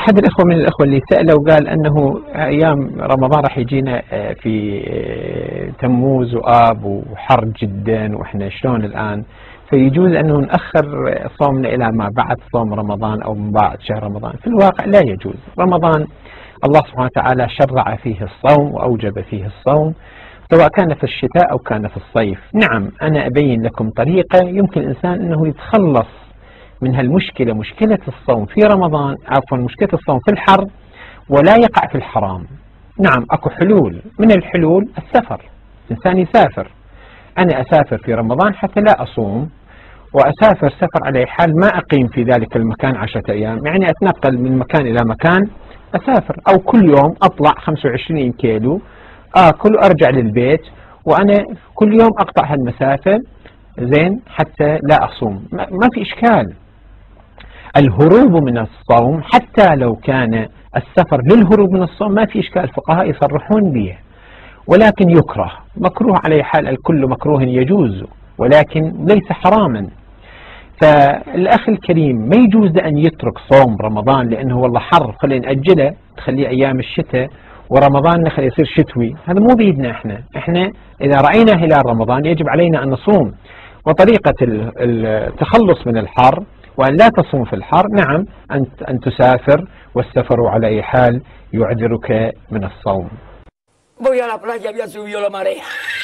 أحد الأخوة من الأخوة اللي سأله وقال أنه أيام رمضان راح يجينا في تموز وآب وحر جدا وإحنا شلون الآن، فيجوز أنه نأخر صومنا إلى ما بعد صوم رمضان أو من بعد شهر رمضان. في الواقع لا يجوز. رمضان الله سبحانه وتعالى شرع فيه الصوم وأوجب فيه الصوم، سواء كان في الشتاء أو كان في الصيف. نعم، أنا أبين لكم طريقة يمكن الإنسان أنه يتخلص من هالمشكلة، مشكلة الصوم في رمضان، عفوا مشكلة الصوم في الحر، ولا يقع في الحرام. نعم أكو حلول، من الحلول السفر. الإنسان يسافر. أنا أسافر في رمضان حتى لا أصوم، وأسافر سفر على حال ما أقيم في ذلك المكان 10 أيام، يعني أتنقل من مكان إلى مكان أسافر، أو كل يوم أطلع 25 كيلو آكل وأرجع للبيت، وأنا كل يوم أقطع هالمسافة زين حتى لا أصوم. ما في إشكال. الهروب من الصوم حتى لو كان السفر للهروب من الصوم ما في إشكال، الفقهاء يصرحون به، ولكن يكره، مكروه على حال، الكل مكروه يجوز ولكن ليس حراما. فالأخ الكريم ما يجوز أن يترك صوم رمضان لأنه والله حر خلينا نأجله، تخليه أيام الشتاء، ورمضان نخليه يصير شتوي. هذا مو بيدنا. احنا إذا رأينا هلال رمضان يجب علينا أن نصوم. وطريقة التخلص من الحر وأن لا تصوم في الحر، نعم أن تسافر، والسفر على أي حال يعذرك من الصوم. Voy a la playa, había subido la marea.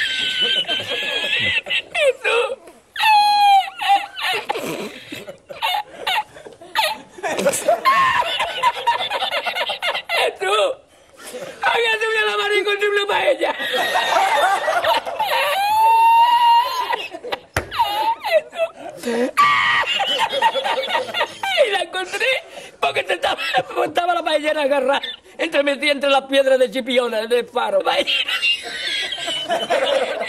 Jesús. Jesús. Había subido la marea y encontré una paella. Y la encontré porque estaba la paellera agarrada metida entre las piedras de Chipiona del faro.